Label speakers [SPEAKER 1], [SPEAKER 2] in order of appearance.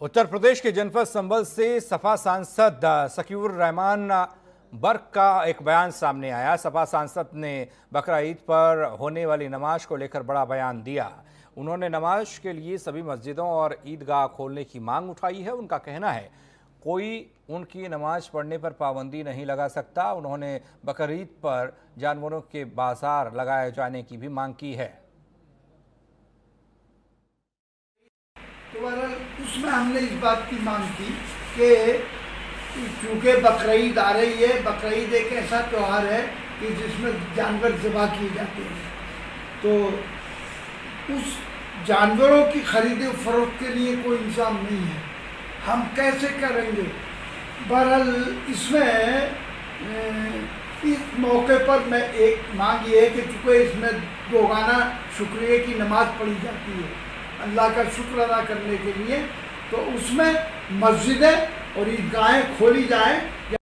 [SPEAKER 1] उत्तर प्रदेश के जनपद संभल से सपा सांसद सकीउर रहमान बर्क का एक बयान सामने आया। सपा सांसद ने बकरा ईद पर होने वाली नमाज को लेकर बड़ा बयान दिया। उन्होंने नमाज के लिए सभी मस्जिदों और ईदगाह खोलने की मांग उठाई है। उनका कहना है कोई उनकी नमाज पढ़ने पर पाबंदी नहीं लगा सकता। उन्होंने बकरा ईद पर जानवरों के बाजार लगाए जाने की भी मांग की है।
[SPEAKER 2] तो उसमें हमने इस बात की मांग की कि चूँकि बकरा ईद आ रही है, बकरा ईद एक ऐसा त्यौहार है कि जिसमें जानवर ज़िबा किए जाते हैं, तो उस जानवरों की खरीद फरोख्त के लिए कोई इंतज़ाम नहीं है। हम कैसे करेंगे? बहरहाल इसमें इस मौके पर मैं एक मांग ये है कि चूँकि इसमें दोगाना शुक्रिया की नमाज पढ़ी जाती है अल्लाह का शुक्र अदा करने के लिए, तो उसमें मस्जिदें और ईदगाहें खोली जाएं।